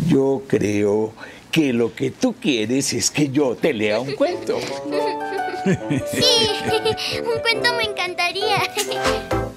Yo creo que lo que tú quieres es que yo te lea un cuento. Sí, un cuento me encantaría.